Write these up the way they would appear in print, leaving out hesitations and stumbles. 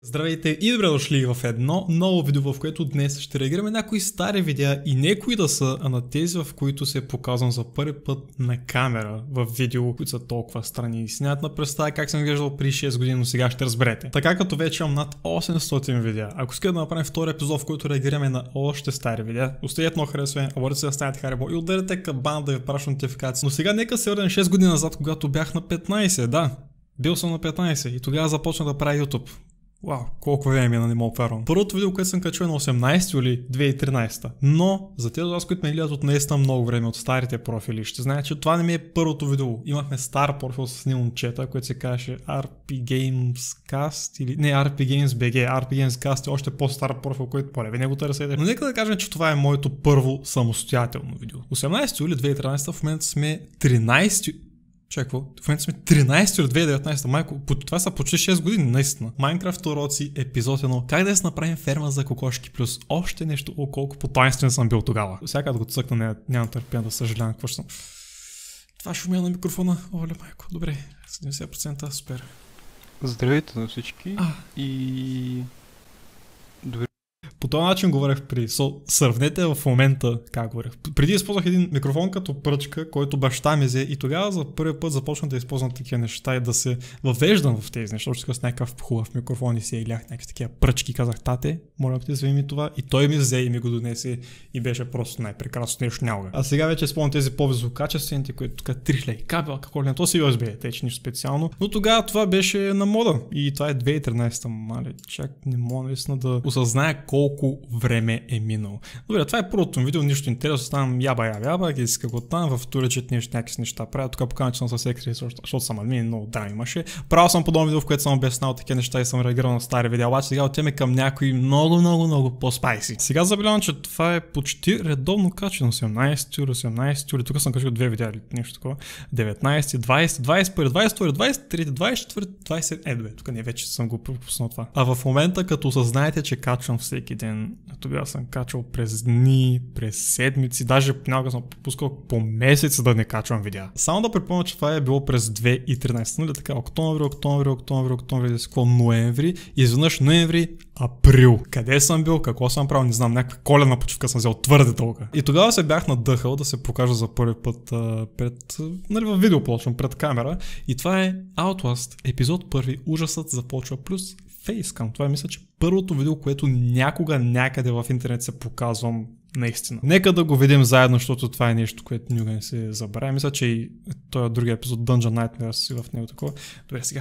Здравейте и добре дошли в едно ново видео, в което днес ще реагираме на някои стари видеа и не кои да са, а на тези, в които се показвам за първи път на камера в видео, които са толкова странни и снятна представа как съм глеждал при 6 години, но сега ще разберете. Така като вече имам над 800 видеа. Ако искате да направим втори епизод, в който реагираме на още стари видеа, оставете много харесване, обърнете се да станете харибо и ударете кабана да ви праща нотификации. Но сега нека се върнем 6 години назад, когато бях на 15, да. Бил съм на 15 и тогава започна да правя YouTube. Вау, колко време мина, не мога вярвам. Първото видео, което съм качил на 18 юли 2013. Но за тези от вас, които ме гледат от наистина много време от старите профили, ще знаят, че това не ми е първото видео. Имахме стар профил с едни момчета, който се казваше RP Gamescast или не RP Games BG. RP Gamescast е още по-стар профил, който по-леве не го търсете. Но нека да кажем, че това е моето първо самостоятелно видео. 18 юли 2013, в момента сме 13. Чакай, в момента сме 13 от 2019, майко, това са почти 6 години, наистина. Майнкрафт уроци, епизод 1, как да си направим ферма за кокошки, плюс още нещо, колко потайнствен съм бил тогава. Всяка да го цъкна, нямам търпение да съжалявам какво ще съм. Това шумя на микрофона, оле майко, добре, 70%, супер. Здравейте на всички и... Добре. По този начин говорех преди. Сравнете в момента как говорех. Преди използвах един микрофон като пръчка, който баща ми взе и тогава за първи път започнах да използвам такива неща и да се въвеждам в тези неща. Защото с някакъв хубав микрофон и си илях някакви такива пръчки. Казах, тате, моля да ти вземи ми това. И той ми взе и ми го донесе и беше просто най-прекрасно нещо някога. А сега вече спомням тези по-висококачествените, които тук тришлей кабел, какво ли не, то си USB, те че нищо специално. Но тогава това беше на мода и това е 2013, мале, чак не мога наистина да осъзная колко време е минало. Добре, това е първото видео, нищо интересно, ставам яба, ги иска го там, в туречет някакви неща правя, тук покажа, че съм със секретари, защото съм админ, много драми имаше. Правил съм подобно видео, в което съм обяснял такива неща и съм реагирал на стари видеа, обаче сега отиваме към някои много по-спайси. Сега забелявам, че това е почти редовно качено, 18 юли, тук съм качил 2 видеа или нещо такова, 19, 20, 21, 22, 23, 24, 20, добре, тук не вече съм го пропуснал това. А в момента, като осъзнаете, че качвам всеки ден, тогава съм качвал през дни, през седмици, даже понякога съм пропускал по месец да не качвам видеа. Само да припомня, че това е било през 2013, нали така, октомври, ноември, изведнъж ноември, април. Къде съм бил, какво съм правил, не знам, някаква коледна почивка съм взел твърде дълга. И тогава се бях надъхал да се покажа за първи път нали, в видео почвам пред камера и това е Outlast, епизод първи, ужасът започва плюс фейскам. Това мисля, че първото видео, което някога някъде в интернет се показвам наистина. Нека да го видим заедно, защото това е нещо, което никога не се забравя. Мисля, че и този другия епизод Dungeon Nightmares в него такова. Добре, сега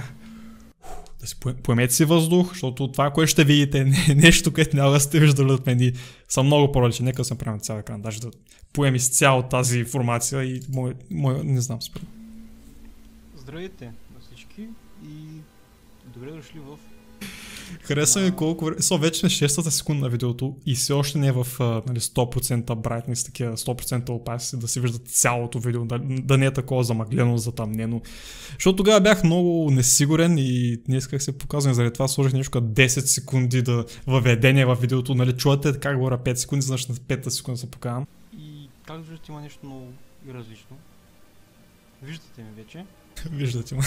да си поемете си въздух, защото това, което ще видите, е нещо, което няма да сте виждали от мен и съм много по-различен. Нека да се правим цял екран, даже да поем изцяло тази информация и не знам, спрям. Здравейте на всички и добре дошли в... Хареса ми колко време. Вече на 6-та секунда на видеото и все още не е в нали, 100% brightness, такива 100% опасност, да се виждат цялото видео, да не е такова замъглено, затъмнено. Защото тогава бях много несигурен и не исках се показвам, заради това сложих нещо като 10 секунди да въведение в видеото, нали, чувате как говоря 5 секунди, значи на 5-та секунда се показвам. И как виждате, има нещо много различно. Виждате ми вече. Виждате ме.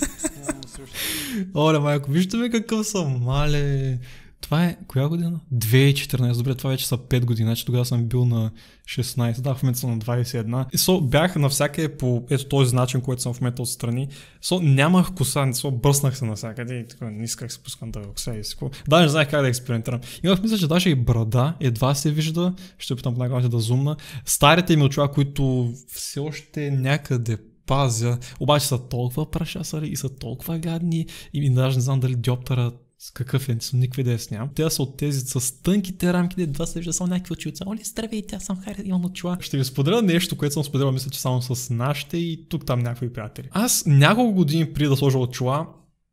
Оле, майко, виждате ме какъв съм, мале. Това е, коя година? 2014, добре, това вече са 5 години, значи тогава съм бил на 16, да, в момента съм на 21. И бях навсякъде по ето този начин, който съм в момента отстрани. Нямах коса, бръснах се навсякъде и така, не исках се пускам да коса и всичко. Да, не знаех как да експериментирам. Имах мисля, че даже и брада едва се вижда, ще опитам по-накрая да зумна. Старите ми очила, които все още някъде пазя, обаче са толкова прашасари и са толкова гадни и даже не знам дали диоптъра какъв е, никаква идея с нямам. Те са от тези с тънките рамки, едва се вижда само някакви очилца. Оли, здравейте, аз съм Хари, имам очила. Ще ви споделя нещо, което съм споделял, мисля, че само с нашите и тук там някакви приятели. Аз няколко години преди да сложа очила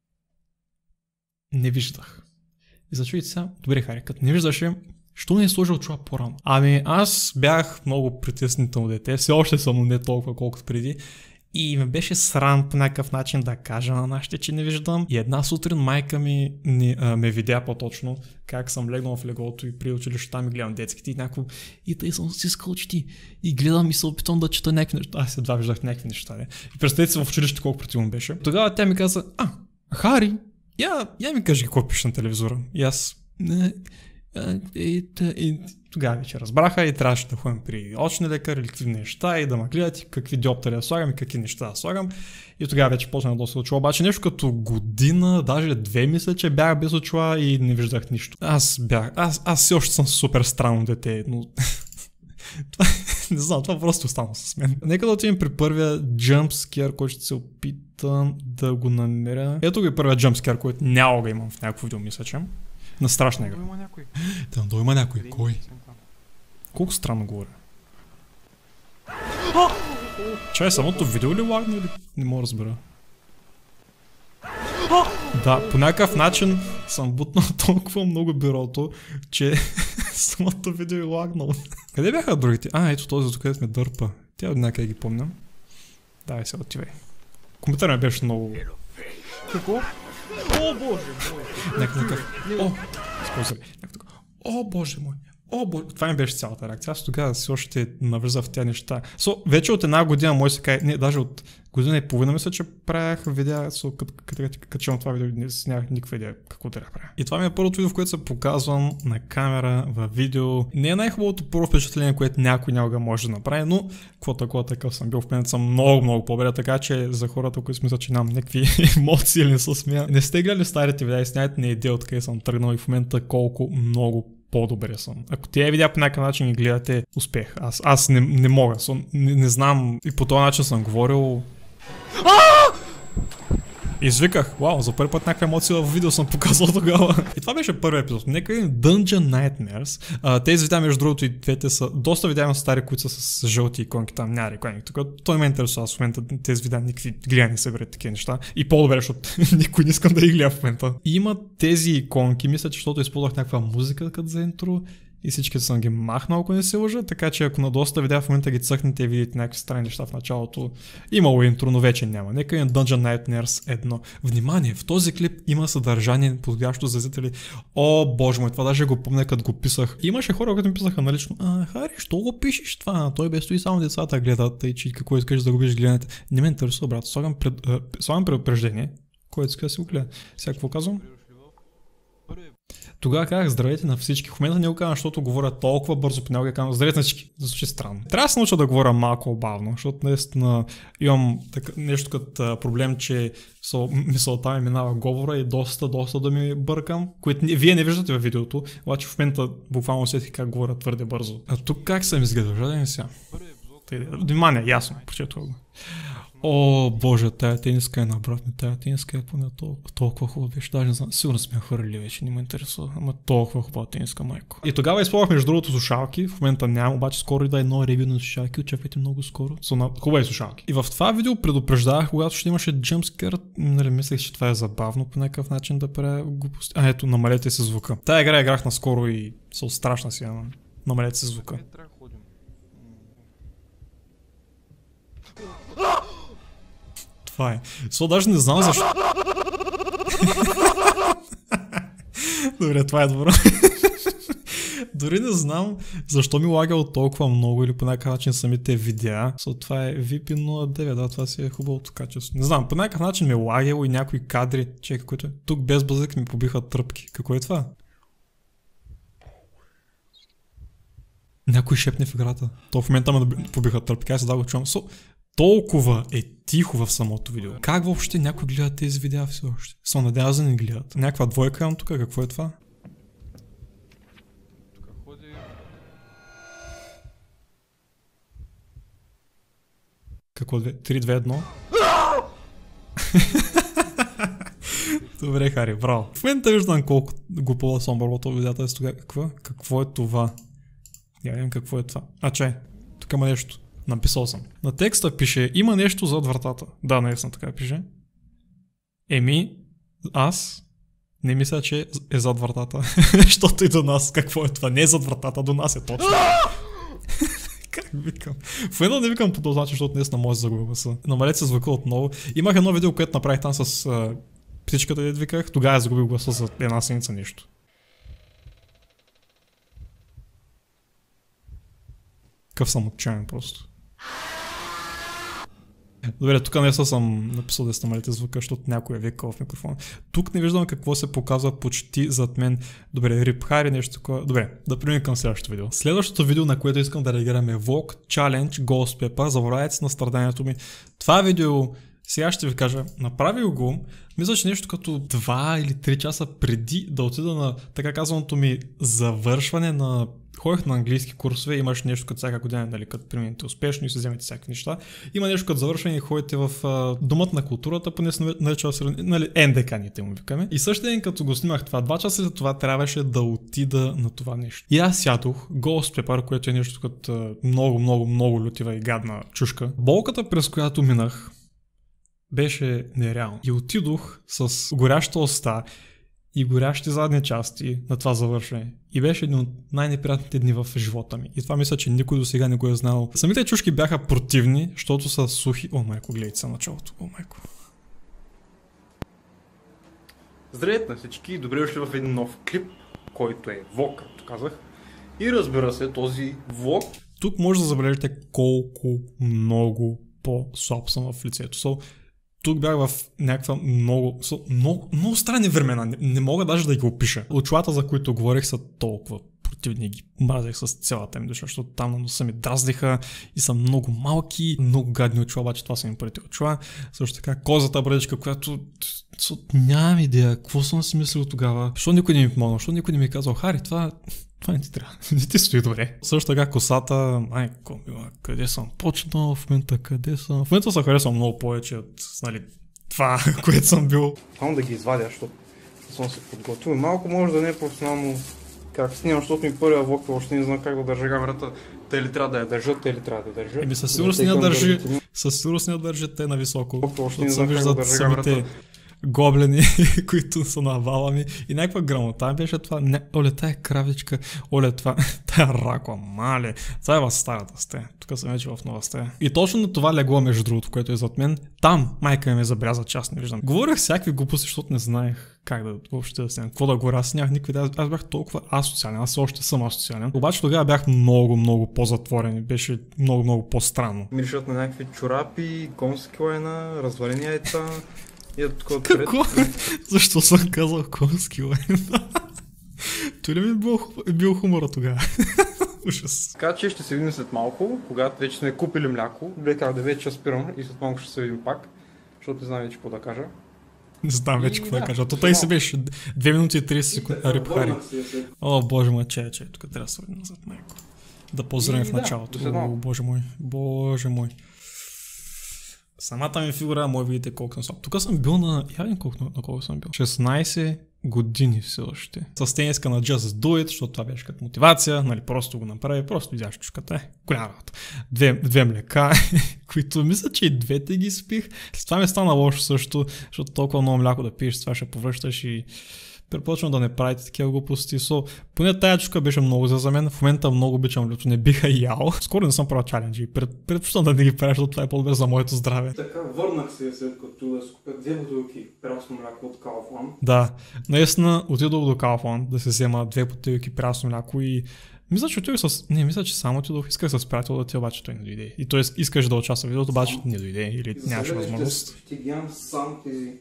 не виждах. И зачуйте сега, добре Хари, като не виждаше, що не е сложил очила по-рано? Ами аз бях много притеснително дете, все още съм, но не толкова колкото преди. И ме беше срам по някакъв начин да кажа на нашите, че не виждам. И една сутрин майка ми ме видя по-точно как съм легнал в леглото и при училището там и гледам детските и някакво. И тъй съм стискал очите и гледам и се опитвам да чета някакви неща. Аз едва виждах някакви неща. И представете се в училището колко противно беше. Тогава тя ми каза, Хари, Я ми кажи какво пише на телевизора. И аз... И тогава вече разбраха и трябваше да ходим при очни лекар или какви неща и да ме гледат и какви диоптери да слагам и какви неща да слагам. И тогава вече почнах да се очила. Обаче нещо като година, даже 2 мисля, че бях без очила и не виждах нищо. Аз все още съм супер странно дете, но... Не знам, това просто остана с мен. Нека да отидем при първия jumpscare, който ще се опитам да го намеря. Ето го първия jumpscare, който няма да имам в някакво видео, мисля, че. На страшна игра. Има някой. Там долу има някой. Кой? Колко странно говоря. Чай, самото видео ли лагна или не мога да разбера? Да, по някакъв начин съм бутнал толкова много бюрото, че самото видео е лагнало. Къде бяха другите? Ето този, до където ме дърпа. Тя от някъде ги помня. Давай се, отивай. Компютърът ми беше много... Какво? О, боже мой! Някакъв... О, боже мой! О, боже... Това ми беше цялата реакция. Аз тогава си още навлизах в тези неща. Вече от една година може се каже... Не, даже от година и половина мисля, че правях видеа, като качвам това видео, нямах никаква идея какво да правя. И това ми е първото видео, в което се показвам на камера, във видео. Не е най-хубавото първо впечатление, което някой някога може да направи, но какво такъв съм бил в момента съм много по-добре, така че за хората, които смисля, че нямам някакви емоции или не се смея. Не сте гледали старите видеа и сняйте не идея откъде съм тръгнал и в момента колко много по-добре съм. Ако тези видеа по някакъв начин ги гледате, успех. Аз не мога. Не знам и по този начин съм говорил. Извиках. Вау, за първи път някаква емоция в видео съм показал тогава. И това беше първи епизод. Нека видим Dungeon Nightmares. Тези видеа, между другото, и двете са доста видеа на стари, които са с жълти иконки, там няма реклами. Той ме интересува. Аз в момента тези видеа никакви гледани се берат такива неща. И по-добре, защото никой не искам да ги гледа в момента. И има тези иконки, мисля, че защото използвах някаква музика като за интро. И всички съм ги махнал, ако не се лъжа, така че ако на доста видеа в момента ги цъкнете и видите някакви странни неща в началото, имало интро, но вече няма. Нека е Dungeon Nightmares 1. Внимание, в този клип има съдържание, подходящо за зрители. О, боже мой, това даже го помня, като го писах. Имаше хора, които ми писаха налично. Хари, що го пишеш това? Той без стои само децата гледат, и че какво искаш да го биш гледате. Не ме интересува, брат. Слагам предупреждение. Кой иска да си го гледа? Сега какво казвам? Тогава казах здравейте на всички. В момента не го казвам, защото говоря толкова бързо, понякога казвам здравейте на всички. Да звучи странно. Трябва да се науча да говоря малко бавно, защото наистина имам нещо като проблем, че мисълта ми минава говора и доста да ми бъркам, което вие не виждате във видеото, обаче в момента буквално усетих как говоря твърде бързо. А тук как съм изгледал? Жаден сега. Внимание, ясно, прочетох го. О, боже, тая тениска е набратна, тая тениска е поне толкова хубава беше, даже не знам, сигурно сме я хвърли вече, не ме интересува, ама толкова хубава тениска, майко. И тогава използвах между другото слушалки, в момента нямам, обаче скоро и да едно ревю на слушалки, очаквайте много скоро, са хубави слушалки. И в това видео предупреждавах, когато ще имаше jumpscare, нали, мислех, че това е забавно по някакъв начин да правя глупости. Ето, намалете се звука. Тая игра играх наскоро и са страшна си, ама намалете се звука. Това е. Даже не знам защо. Добре, това е добро. Дори не знам защо ми лагало толкова много или по някакъв начин самите видеа. Това е VP09, да, това си е хубавото качество. Не знам, по някакъв начин ми лагало и някои кадри. Чекай, което е. Тук без бъзък ми побиха тръпки. Какво е това? Някой шепне в играта. То в момента ме побиха тръпки. Аз сега го чувам. Толкова е тихо в самото видео. Как въобще някой гледа тези видеа все още? Надявам да не гледат. Някаква двойка имам тук, какво е това? Тук ходи... Какво 3, 2, 1? Добре, Хари, браво. В момента виждам колко глупава съм бърбото видеята с тогава. Какво е това? Я видим какво е това. Чай, тук има нещо. Написал съм. На текста пише, има нещо зад вратата. Да, наистина така пише. Аз не мисля, че е зад вратата. Защото и до нас. Какво е това? Не е зад вратата, до нас е точно. Как викам? В едно не викам по този начин, защото наистина може да загубя гласа. Намалете се звука отново. Имах едно видео, което направих там с птичката, да виках. Тогава я загубих гласа за една седмица нещо. Къв съм отчаян просто. Добре, тук не съм написал да намалите звука, защото някой е викал в микрофона. Тук не виждам какво се показва почти зад мен. Добре, рипхари, нещо такова. Добре, да преминем към следващото видео. Следващото видео, на което искам да реагираме, е Vlog Challenge Ghost Pepper. Забравяйте на страданието ми. Това видео, сега ще ви кажа, направил го, мисля, че нещо като 2 или 3 часа преди да отида на така казаното ми завършване на... Ходих на английски курсове, имаш нещо като всяка година, нали, като преминете успешно и се вземете всякакви неща. Има нещо като завършване и ходите в Домът на културата, поне се нарича, нали, НДК-ните му викаме. И същия ден, като го снимах това, 2 часа след това трябваше да отида на това нещо. И аз сядох, Ghost Pepper, което е нещо като много лютива и гадна чушка. Болката, през която минах, беше нереално. И отидох с горяща уста и горящи задни части на това завършване. И беше един от най-неприятните дни в живота ми. И това мисля, че никой до сега не го е знал. Самите чушки бяха противни, защото са сухи. О, майко, гледайте се началото. О, майко. Здравейте на всички, добре дошли в един нов клип, който е влог, както казах. И разбира се, този влог... Тук може да забележите колко много по-слаб съм в лицето. Тук бях в някаква много странни времена, не мога даже да ги опиша. Очилата, за които говорих, са толкова противни, ги мразех с цялата им душа, защото там на носа ми дразниха и са много малки, много гадни очила, обаче това са ми първите очила. Също така козата бредичка, която нямам идея, какво съм си мислил тогава. Защо никой не ми помогна, защо никой не ми казал, Хари, това не ти трябва, не ти стои добре. Също така косата, майко мила, къде съм почнал в момента, къде съм? В момента се харесвам много повече от, нали, това, което съм бил. Само да ги извадя, защото съм се подготвил. Малко може да не е професионално как снимам, защото ми първия влог, въобще не знам как да държа камерата. Те ли трябва да я държат, те ли трябва да държат. Еми със сигурност не я държат те на високо. Защото се виждат самите гоблени, които са навала ми и някаква грамота беше това, оле, тая кравичка, оле, това, тая ракла, мале, това е в старата стая, тук съм вече в нова стая. И точно на това легло, между другото, което е зад мен, там майка ми ме забряза, че аз не виждам. Говорех всякакви глупости, защото не знаех как да въобще да снимам, какво да говоря, аз нямах никакви идеи, аз бях толкова асоциален, аз още съм асоциален. Обаче тогава бях много по-затворен и беше много по-странно. Миришат на някакви чорапи, конски лайна, развалени яйца. Какво? Защо съм казал конски лайн? Той ли ми е бил хумора тогава? Ужас. Така че ще се видим след малко, когато вече сме купили мляко. Добре, как да вече спирам и след малко ще се видим пак, защото не знам вече какво да кажа. Не знам вече какво да кажа. То тъй се беше 2 минути и 30 секунди. Рипхари. О, боже мой, че, тук трябва да се видим назад майко. Да поздравим в началото. О, боже мой. Самата ми фигура, може видите колко съм слаб. Тук съм бил на... Я колко съм бил. 16 години все още. С тениска на Just Do It, защото това беше като мотивация, нали, просто го направи, просто видяш чушката. Голяма работа. Две млека, които мисля, че и двете ги спих. С това ми стана лошо също, защото толкова много мляко да пиеш, с това ще повръщаш и... Препоръчвам да не правите такива глупости. Поне тая чушка беше много за мен. В момента много обичам лято, не биха ял. Скоро не съм правил чаленджи. Предпочитам да не ги правя, защото това е по-добре за моето здраве. Така, върнах се след като да скупя 2 бутилки прясно мляко от Kaufland. Да, наистина отидох до Kaufland да се взема 2 бутилки прясно мляко и мисля, че мисля, че само отидох, исках с приятел да ти, обаче той не дойде. И т.е. искаш да участва в видеото, обаче не дойде или нямаше възможност. Ще ги имам сам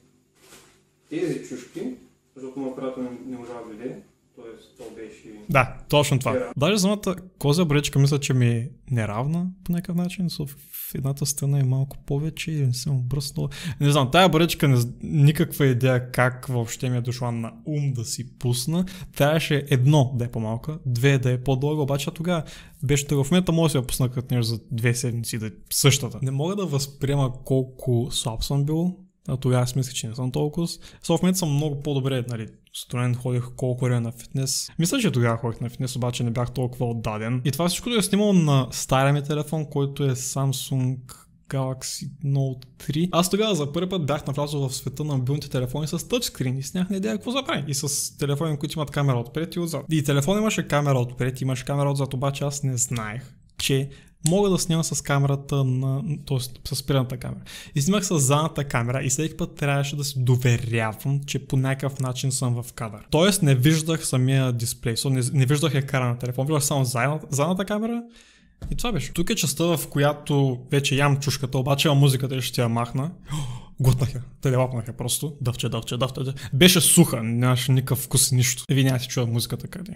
тези чушки. Защото моят приятел не можа да дойде, т.е. то беше... Да, точно това. Даже самата козя бречка мисля, че ми е неравна по някакъв начин, в едната страна е малко повече и не съм обръснал. Не знам, тая бречка никаква идея как въобще ми е дошла на ум да си пусна. Трябваше 1 да е по-малка, 2 да е по-дълга, обаче тогава беше в момента може да се я пусна като нещо за 2 седмици да е същата. Не мога да възприема колко слаб съм бил. Тогава аз мисля, че не съм толкова. В момента съм много по-добре, нали, студент, ходих колко време на фитнес. Мисля, че тогава ходих на фитнес, обаче не бях толкова отдаден. И това всичко да е снимал на стария ми телефон, който е Samsung Galaxy Note 3. Аз тогава за първи път бях навлязъл в света на мобилните телефони с тъчскрин и с нямах идея какво заправи. И с телефони, които имат камера отпред и отзад. И телефон имаше камера отпред, имаше камера отзад, обаче аз не знаех, че мога да снимам с камерата т.е. с предната камера. И снимах с задната камера и всеки път трябваше да се доверявам, че по някакъв начин съм в кадър. Тоест не виждах самия дисплей, не виждах екрана на телефон, виждах само задната камера И това беше. Тук е частта, в която вече ям чушката, обаче музиката ще я махна. Глътнах я, те лапнаха просто. Дъвче. Беше суха, нямаше никакъв вкус, нищо. И вие няма си чува музиката къде.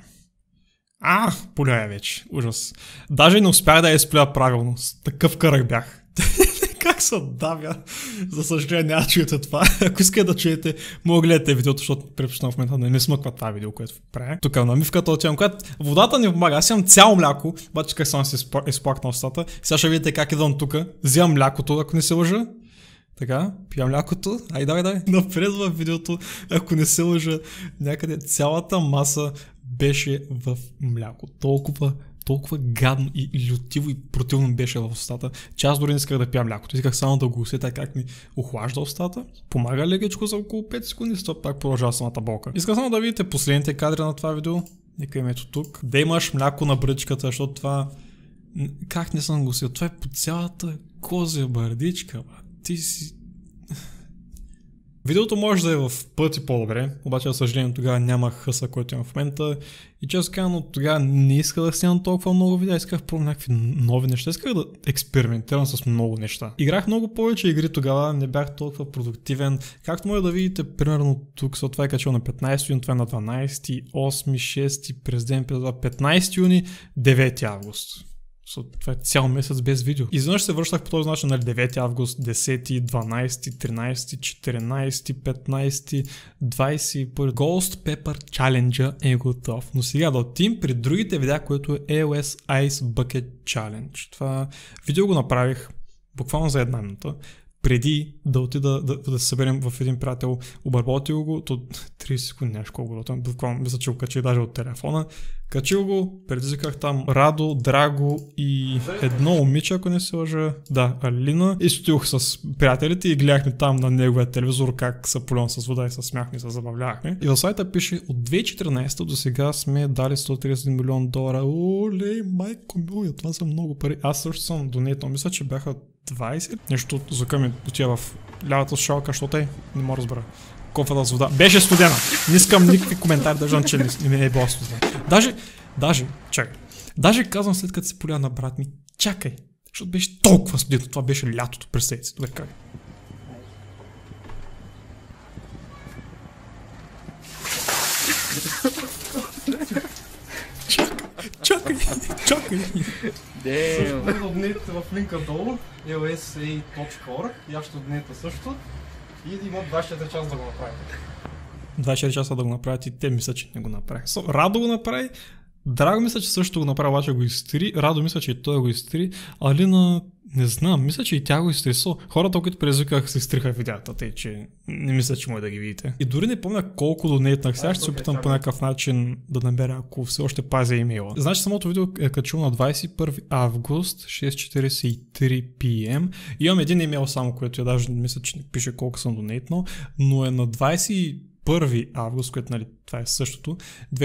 Поля вече. Ужас. Даже не успях да я изплюя правилно. Такъв кърък бях. Как се давя? За съжаление няма чуете това. Ако искате да чуете, мога гледате видеото, защото предпочитам в момента да не смъква това видео, което правя. Тук на мивката отивам, когато водата не помага. Аз имам цяло мляко, обаче как съм се изплакнал устата. Сега ще видите как идвам тук. Взимам млякото, ако не се лъжа. Така, пия млякото. Дай. Напред във видеото, ако не се лъжа, някъде цялата маса беше в мляко. Толкова гадно и лютиво и противно беше в устата, че аз дори не исках да пия млякото. Исках само да го усетя как ми охлажда устата. Помага лекичко за около 5 секунди, стоп, пак продължава самата болка. Искам само да видите последните кадри на това видео. Нека им ето тук. Да имаш мляко на бръчката, защото това... Как не съм го усетил? Това е по цялата козя бърдичка, ти си... Видеото може да е в пъти по-добре, обаче за съжаление тогава нямах хъса, който имам в момента и често казано тогава не исках да снимам толкова много видеа, исках пробвам някакви нови неща, исках да експериментирам с много неща. Играх много повече игри тогава, не бях толкова продуктивен, както може да видите примерно тук, това е качено на 15 юни, това е на 12, 8, 6, през ден, 15 юни, 9 август. Това е цял месец без видео. Изведнъж се връщах по този начин на 9 август, 10, 12, 13, 14, 15, 21. Ghost Pepper Challenge е готов. Но сега да отидем при другите видеа, което е AOS Ice Bucket Challenge. Това видео го направих буквално за една минута. Преди да отида да се съберем в един приятел, обработил го, то 30 секунди нещо колко буквално мисля, че го качи даже от телефона. Качил го, предизвиках там Радо, Драго и едно момиче, ако не се лъжа, да, Алина. И стоих с приятелите и гледахме там на неговия телевизор как са полен с вода и се смяхме и се забавлявахме. И в сайта пише от 2014 до сега сме дали $131 милион. Олей, майко милия, това са много пари. Аз също съм донетнал, мисля, че бяха 20. Нещо звука ми отива в лявата слушалка, защото не мога да разбера. Кофата с вода. Беше студена. Не искам никакви коментари, държам, че не е било студена. Чакай. Даже казвам след като се поля на брат ми, чакай, защото беше толкова студено. Това беше лятото, представете си. Добре, как? Чакай. Също да донете в линка долу, lsa.org, и аз ще донета също. И има 24 часа да го направите. 24 часа да го направят и те мисля, че не го направи. Радо го направи, Драго мисля, че също го направи, обаче го изтри. Радо мисля, че и той го изтри. Алина, не знам, мисля, че и тя го изтри. Хората, които предизвиках, се изтриха видеята, тъй че не мисля, че може да ги видите. И дори не помня колко донетнах. Сега ще се опитам по някакъв начин да намеря, ако все още пазя имейла. Значи самото видео е качило на 21 август, 6:43 PM. Имам един имейл само, което я даже мисля, че не пише колко съм донетнал, но е на 21 август, което нали, това е същото,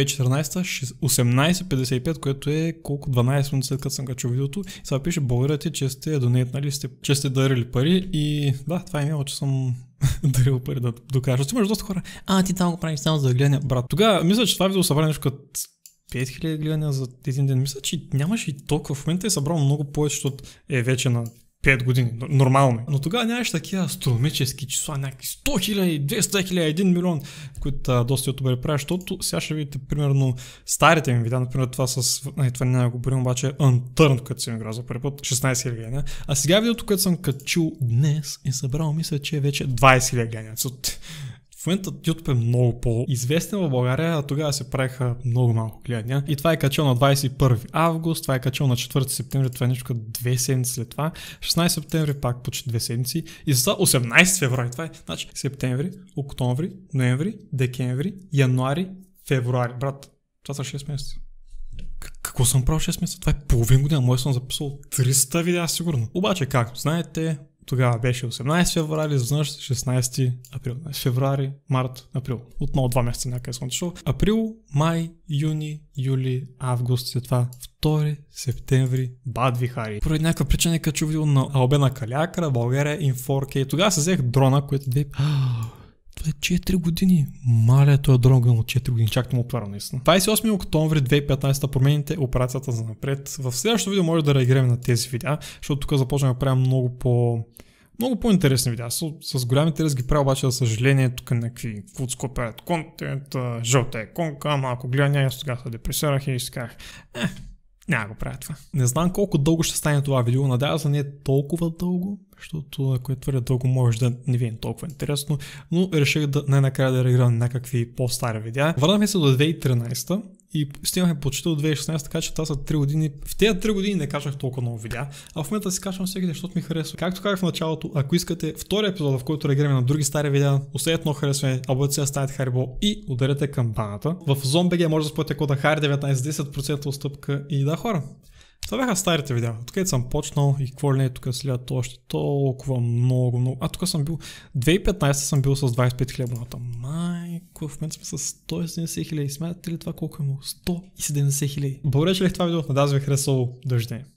2014, 18:55, което е колко 12 минути след като съм качил видеото. И сега пише, благодаря ти, че сте донетнали, че сте дарили пари и да, това е имело, че съм дарил пари да докажа. Ще имаш доста хора, ти там го правиш само за гледане, брат. Тогава мисля, че това видео събра нещо като 5000 гледания за един ден. Мисля, че нямаше и толкова. В момента е събрал много повече, защото е вече на 5 години, нормално. Но тогава нямаш такива астрономически числа, някакви 100 000, 200 000, 1 милион, които доста ютубери правят, защото сега ще видите примерно старите ми видеа, например това с, това няма го борим, обаче Unturned, като съм играл за първи път, 16 000 гледания. А сега видеото, което съм качил днес е събрал, мисля, че е вече 20 000 гледания. В момента YouTube е много по-известен в България, а тогава се правиха много малко гледания. И това е качил на 21 август, това е качил на 4 септември, това е нещо като 2 седмици след това. 16 септември пак почти 2 седмици. И за 18 февруари, това е значи септември, октомври, ноември, декември, януари, февруари. Брат, това са 6 месеца. Какво съм правил 6 месеца? Това е половин година, може съм записал 300 видеа сигурно. Обаче, както знаете, тогава беше 18 февруари, изведнъж 16 април. Февруари, март, април. Отново 2 месеца някъде съм отишъл. Април, май, юни, юли, август, след това 2 септември, бад вихари. Поради някаква причина е качу видео на Албена Калякара, България in 4K. Тогава се взех дрона, което Това е 4 години. Маля, той е дроган от 4 години. Чак му отваря наистина. 28 октомври 2015 промените операцията за напред. В следващото видео може да реагираме на тези видеа, защото тук започваме да правим много по-интересни видеа. С голям интерес ги правя, обаче за съжаление тук някакви фудско правят контент, жълта иконка, малко гледания, аз тогава се депресирах и си казах, няма го правя това. Не знам колко дълго ще стане това видео, надявам се не е толкова дълго, защото ако е твърде дълго може да не ви е толкова интересно, но реших да най-накрая да реагирам на някакви по-стари видеа. Върнахме се до 2013 и стигнахме почти до 2016, така че това са 3 години. В тези 3 години не качвах толкова много видеа, а в момента си качвам всеки ден, защото ми харесва. Както казах в началото, ако искате втори епизод, в който реагираме на други стари видеа, оставете много харесване, абонирайте се, ставете Харибол и ударете камбаната. В Zone.bg може да спорите кода HARI19 10% отстъпка и да, хора. Това бяха старите видеа. Тук съм почнал и какво ли не, тук след още толкова много. Тук съм бил, 2015 съм бил с 25 000 абоната. Майко, в момента сме с 170 000. Смятате ли това колко е много? 170 000. Благодаря, че гледахте това видео. Надявам се ви харесало. До виждане.